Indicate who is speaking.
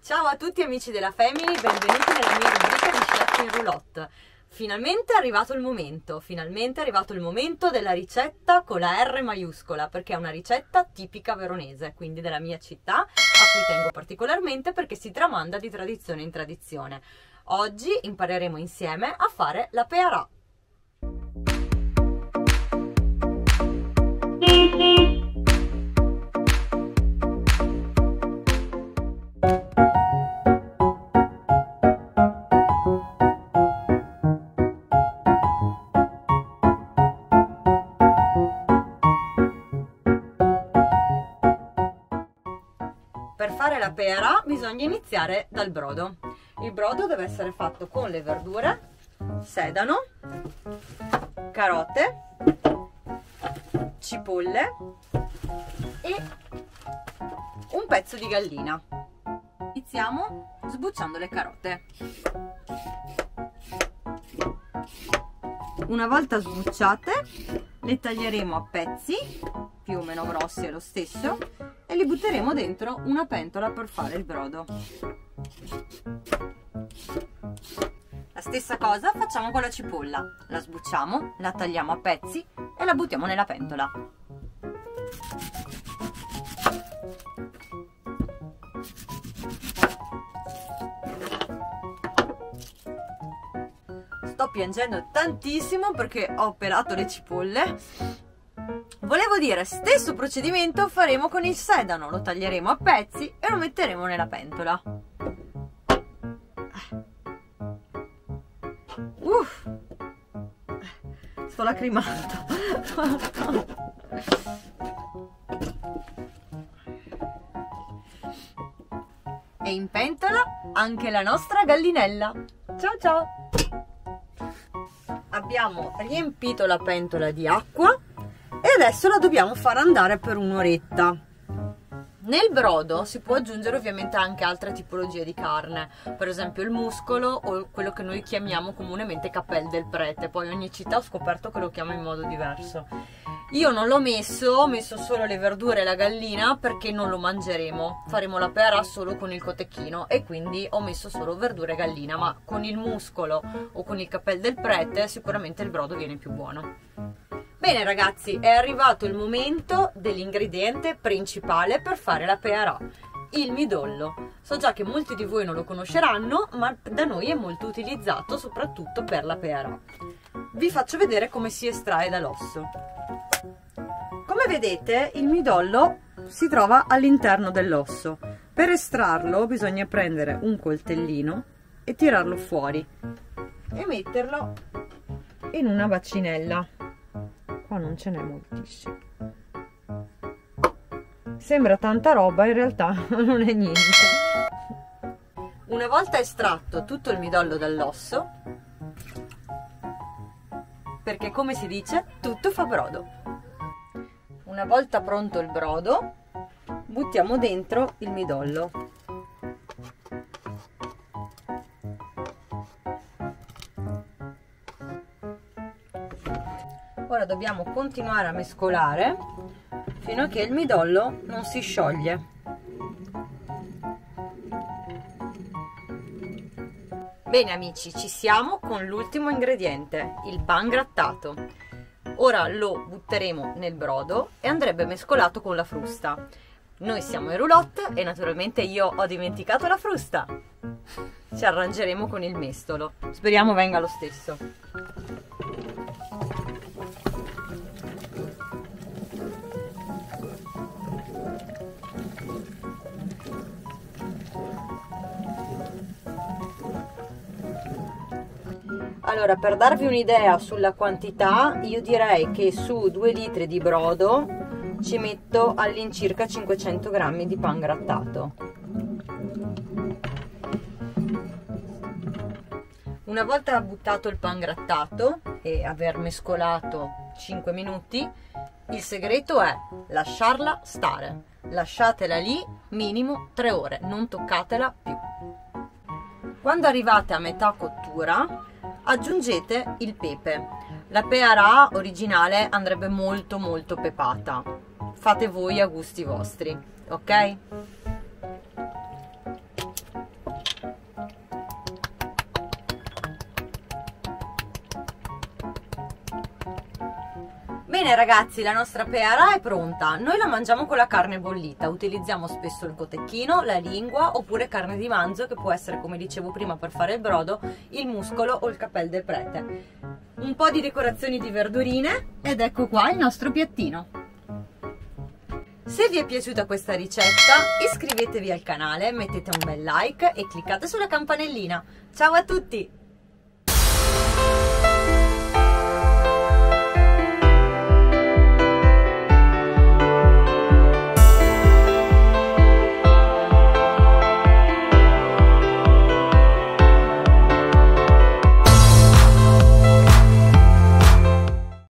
Speaker 1: Ciao a tutti amici della Family, benvenuti nella mia rubrica di Chef in Roulotte. Finalmente è arrivato il momento della ricetta con la R maiuscola, perché è una ricetta tipica veronese, quindi della mia città, a cui tengo particolarmente perché si tramanda di tradizione in tradizione. Oggi impareremo insieme a fare la pearà. Per fare la pearà bisogna iniziare dal brodo. Il brodo deve essere fatto con le verdure, sedano, carote, cipolle e un pezzo di gallina. Iniziamo sbucciando le carote. Una volta sbucciate le taglieremo a pezzi più o meno grossi, è lo stesso, e li butteremo dentro una pentola per fare il brodo. La stessa cosa facciamo con la cipolla, la sbucciamo, la tagliamo a pezzi e la buttiamo nella pentola. Sto piangendo tantissimo perché ho pelato le cipolle. Volevo dire, stesso procedimento faremo con il sedano, lo taglieremo a pezzi e lo metteremo nella pentola. Sto lacrimando. E in pentola anche la nostra gallinella. Ciao ciao! Abbiamo riempito la pentola di acqua e adesso la dobbiamo far andare per un'oretta. Nel brodo si può aggiungere ovviamente anche altre tipologie di carne, per esempio il muscolo o quello che noi chiamiamo comunemente capel del prete, poi ogni città ho scoperto che lo chiama in modo diverso. Io non l'ho messo, ho messo solo le verdure e la gallina perché non lo mangeremo, faremo la pearà solo con il cotechino e quindi ho messo solo verdure e gallina, ma con il muscolo o con il capel del prete sicuramente il brodo viene più buono. Bene ragazzi, è arrivato il momento dell'ingrediente principale per fare la pearà, il midollo. So già che molti di voi non lo conosceranno, ma da noi è molto utilizzato soprattutto per la pearà. Vi faccio vedere come si estrae dall'osso. Come vedete, il midollo si trova all'interno dell'osso. Per estrarlo bisogna prendere un coltellino e tirarlo fuori e metterlo in una bacinella. Qua non ce n'è moltissimo, sembra tanta roba, in realtà non è niente. Una volta estratto tutto il midollo dall'osso, perché come si dice, tutto fa brodo. Una volta pronto il brodo, buttiamo dentro il midollo. Ora dobbiamo continuare a mescolare fino a che il midollo non si scioglie. Bene amici, ci siamo con l'ultimo ingrediente, il pangrattato. Ora lo butteremo nel brodo e andrebbe mescolato con la frusta. Noi siamo in roulotte e naturalmente io ho dimenticato la frusta. Ci arrangeremo con il mestolo, speriamo venga lo stesso. Allora, per darvi un'idea sulla quantità, io direi che su 2 litri di brodo ci metto all'incirca 500 grammi di pangrattato. Una volta buttato il pangrattato e aver mescolato 5 minuti, il segreto è lasciarla stare. Lasciatela lì minimo 3 ore, non toccatela più. Quando arrivate a metà cottura, aggiungete il pepe. La pearà originale andrebbe molto pepata. Fate voi a gusti vostri, ok? Bene ragazzi, la nostra peara è pronta. Noi la mangiamo con la carne bollita, utilizziamo spesso il cotechino, la lingua oppure carne di manzo, che può essere, come dicevo prima per fare il brodo, il muscolo o il capel del prete. Un po' di decorazioni di verdurine ed ecco qua il nostro piattino. Se vi è piaciuta questa ricetta iscrivetevi al canale, mettete un bel like e cliccate sulla campanellina. Ciao a tutti!